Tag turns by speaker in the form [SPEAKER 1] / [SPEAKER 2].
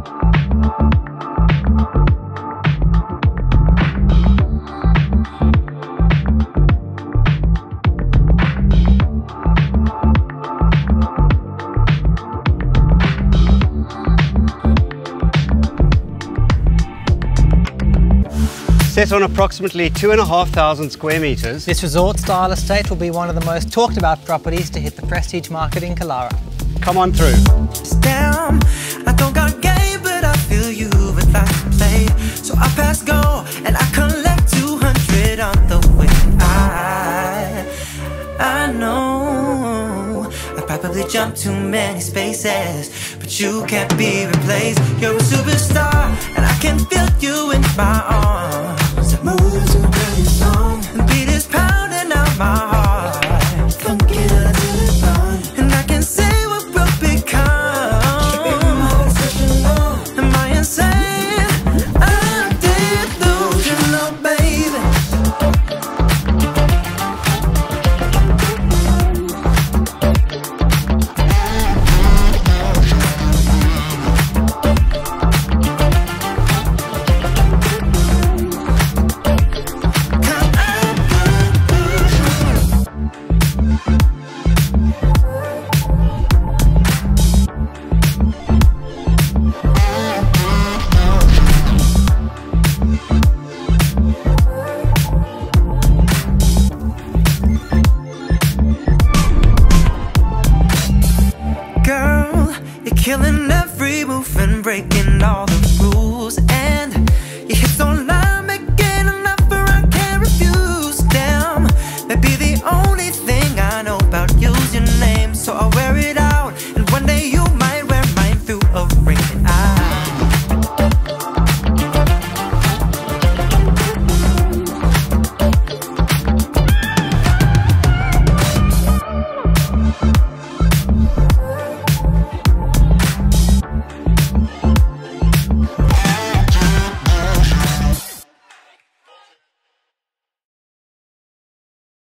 [SPEAKER 1] Set on approximately 2,500 square metres,
[SPEAKER 2] This resort-style estate will be one of the most talked about properties to hit the prestige market in Killara.
[SPEAKER 1] come on through.
[SPEAKER 3] Damn, I don't got game, but I feel you would like to play. So I pass go and I collect 200 on the way. I know I probably jumped too many spaces, but you can't be replaced. You're a superstar, and I can feel you in my arms. Move to the song, and beat is pounding out my heart. Funky until it's done, and I can say what we'll become. Am I insane? I'm delusional, baby. Killing every move and breaking all the rules.